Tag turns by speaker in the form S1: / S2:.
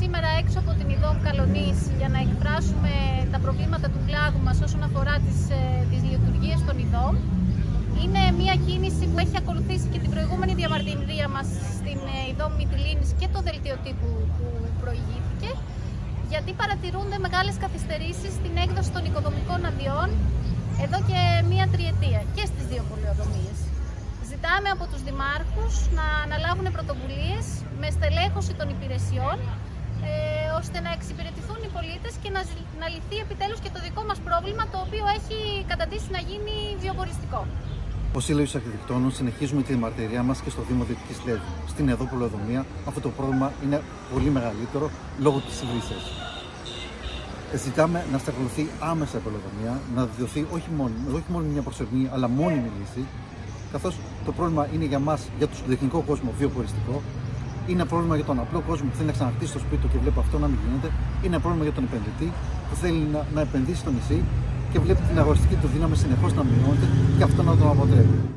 S1: σήμερα έξω από την Ιδόμ Καλονής για να εκφράσουμε τα προβλήματα του κλάδου μας όσον αφορά τις λειτουργίες των Ιδόμ. Είναι μια κίνηση που έχει ακολουθήσει και την προηγούμενη διαμαρτυρία μας στην Ιδόμ Μυτιλήνης και το δελτίο τύπου που προηγήθηκε, γιατί παρατηρούνται μεγάλες καθυστερήσεις στην έκδοση των οικοδομικών αδειών εδώ και μία τριετία και στις δύο πολεοδομίες. Ζητάμε από τους δημάρχους να αναλάβουν πρωτοβουλίες με στελέχωση των υπηρεσιών ώστε να εξυπηρετηθούν οι πολίτες και να λυθεί επιτέλους και το δικό μας πρόβλημα, το οποίο έχει καταντήσει να γίνει βιοποριστικό.
S2: Ως Σύλλογος Αρχιτεκτόνων συνεχίζουμε τη διαμαρτυρία μας και στο Δήμο Δυτικής Λέβου. Στην εδώ πολεοδομία αυτό το πρόβλημα είναι πολύ μεγαλύτερο λόγω της υβρίσιας. Ζητάμε να στεγνωθεί άμεσα η πολεοδομία, να δοθεί όχι μόνο μια προσωρινή αλλά μόνιμη λύση, καθώς το πρόβλημα είναι για μας, για τον τεχνικό κόσμο, βιοποριστικό. Είναι ένα πρόβλημα για τον απλό κόσμο που θέλει να ξαναχτίσει το σπίτι του και βλέπει αυτό να μην γίνεται. Είναι ένα πρόβλημα για τον επενδυτή που θέλει να επενδύσει στο νησί και βλέπει την αγοραστική του δύναμη συνεχώς να μειώνεται και αυτό να τον αποτρέπει.